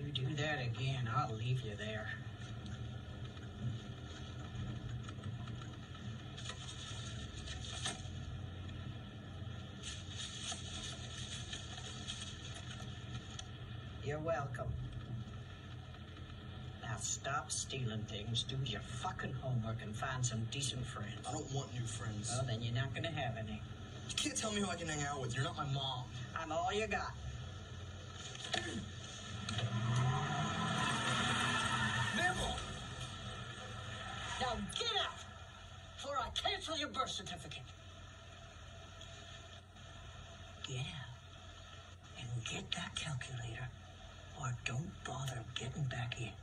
You do that again, I'll leave you there. You're welcome. Now stop stealing things, do your fucking homework, and find some decent friends. I don't want new friends. Well, then you're not gonna have any. You can't tell me who I can hang out with. You're not my mom. I'm all you got. Mabel! Now get out, before I cancel your birth certificate. Get out and get that calculator, or don't bother getting back in.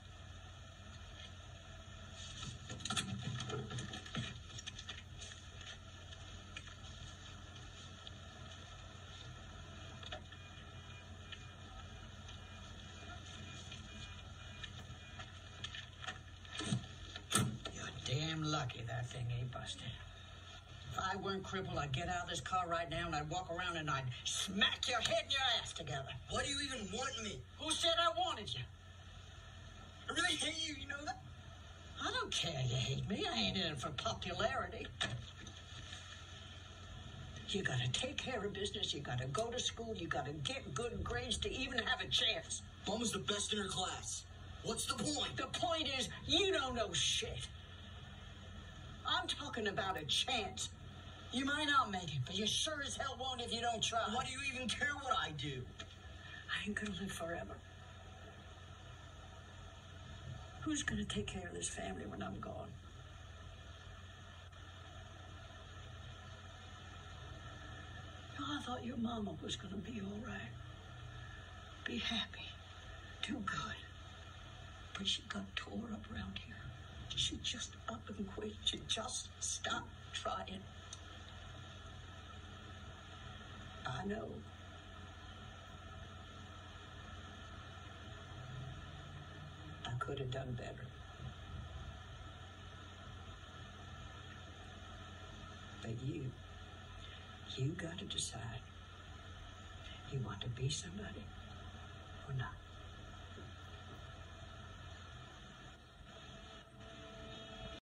You're damn lucky that thing ain't busted. If I weren't crippled, I'd get out of this car right now and I'd walk around and I'd smack your head and your ass together. Why do you even want me? Who said I wanted you? I really hate you, you know that? I don't care you hate me. I ain't in it for popularity. You gotta take care of business. You gotta go to school. You gotta get good grades to even have a chance. Mom was the best in her class. What's the point? The point is, you don't know shit. I'm talking about a chance. You might not make it, but you sure as hell won't if you don't try. Why do you even care what I do? I ain't gonna live forever. Who's gonna take care of this family when I'm gone? I thought your mama was gonna be all right. Be happy. Do good. But she got tore up around here. She just up and quit. She just stopped trying. I know. I could have done better. But you got to decide. You want to be somebody or not.